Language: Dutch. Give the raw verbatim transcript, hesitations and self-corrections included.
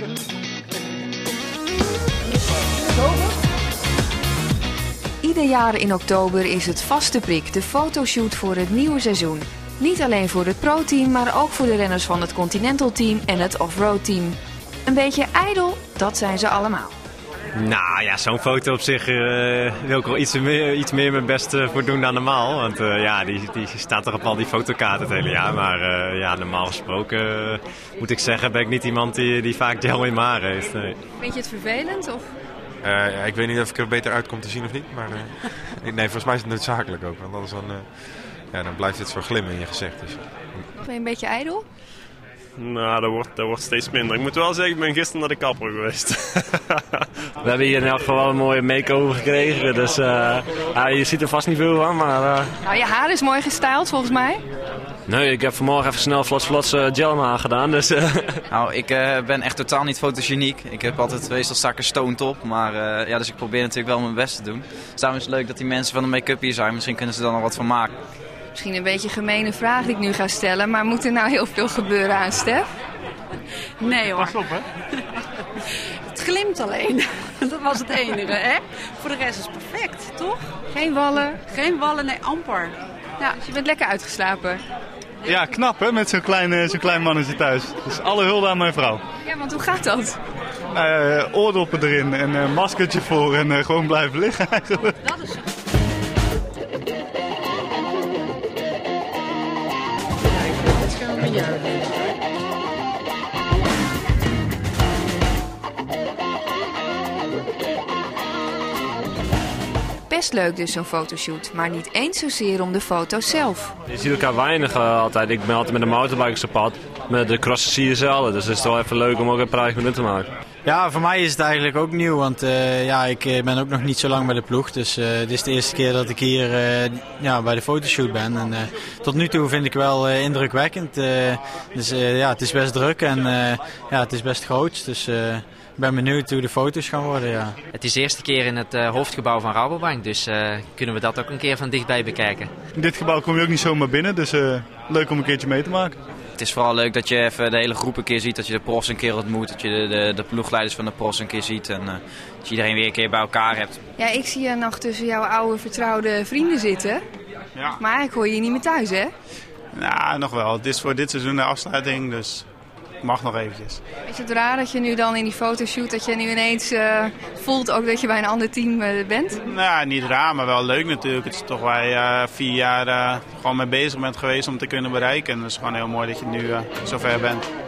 Ieder jaar in oktober is het vaste prik, de fotoshoot voor het nieuwe seizoen. Niet alleen voor het pro-team, maar ook voor de renners van het Continental Team en het Offroad Team. Een beetje ijdel, dat zijn ze allemaal. Nou ja, zo'n foto op zich uh, wil ik wel iets meer, iets meer mijn best uh, voor doen dan normaal. Want uh, ja, die, die staat toch op al die fotokaarten het hele jaar. Maar uh, ja, normaal gesproken uh, moet ik zeggen, ben ik niet iemand die, die vaak gel in mijn haar heeft. Nee. Vind je het vervelend? Of? Uh, ja, ik weet niet of ik er beter uit kom te zien of niet. Maar uh, nee, volgens mij is het noodzakelijk ook. Want anders dan, uh, ja, dan blijft het verglimmen in je gezicht. Dus. Ben je een beetje ijdel? Nou, dat wordt, dat wordt steeds minder. Ik moet wel zeggen, ik ben gisteren naar de kapper geweest. We hebben hier in elk geval een mooie make-over gekregen. Dus uh, ja, je ziet er vast niet veel van. Maar, uh... nou, je haar is mooi gestyled volgens mij. Nee, ik heb vanmorgen even snel flots flots uh, gel in mijn haar gedaan. Dus, uh... Nou, ik uh, ben echt totaal niet fotogeniek. Ik heb altijd meestal zakken stoned op. Maar uh, ja, dus ik probeer natuurlijk wel mijn best te doen. Het is trouwens leuk dat die mensen van de make-up hier zijn. Misschien kunnen ze er nog wat van maken. Misschien een beetje een gemene vraag die ik nu ga stellen, maar moet er nou heel veel gebeuren aan Stef? Nee hoor. Pas op, hè? Het glimt alleen. Dat was het enige, hè? Voor de rest is het perfect, toch? Geen wallen? Geen wallen, nee, amper. Ja, dus je bent lekker uitgeslapen? Ja, knap hè, met zo'n klein, zo'n klein mannetje thuis. Dus alle hulde aan mijn vrouw. Ja, want hoe gaat dat? Nou, uh, oordoppen erin en een uh, maskertje voor en uh, gewoon blijven liggen eigenlijk. Dat is het. Best leuk dus zo'n fotoshoot, maar niet eens zozeer om de foto's zelf. Je ziet elkaar weinig uh, altijd. Ik ben altijd met de mountainbikers op pad. Met de crossen zie je zelden. Dus het is wel even leuk om ook een praatje met hun te maken. Ja, voor mij is het eigenlijk ook nieuw. Want uh, ja, ik ben ook nog niet zo lang bij de ploeg. Dus uh, dit is de eerste keer dat ik hier uh, ja, bij de fotoshoot ben. En uh, tot nu toe vind ik wel uh, indrukwekkend. Uh, dus uh, ja, het is best druk en uh, ja, het is best groot. Dus uh, ik ben benieuwd hoe de foto's gaan worden, ja. Het is de eerste keer in het uh, hoofdgebouw van Rabobank, dus uh, kunnen we dat ook een keer van dichtbij bekijken. In dit gebouw kom je ook niet zomaar binnen, dus uh, leuk om een keertje mee te maken. Het is vooral leuk dat je even de hele groep een keer ziet, dat je de profs een keer ontmoet, dat je de, de, de ploegleiders van de profs een keer ziet en uh, dat je iedereen weer een keer bij elkaar hebt. Ja, ik zie je nog tussen jouw oude vertrouwde vrienden zitten, Ja. maar ik hoor je niet meer thuis, hè? Nou, nog wel. Het is voor dit seizoen de afsluiting, dus ik mag nog eventjes. Is het raar dat je nu dan in die fotoshoot, dat je nu ineens uh, voelt ook dat je bij een ander team uh, bent? Nou, niet raar, maar wel leuk natuurlijk. Het is toch waar je uh, vier jaar uh, gewoon mee bezig bent geweest om te kunnen bereiken. En het is gewoon heel mooi dat je nu uh, zover bent.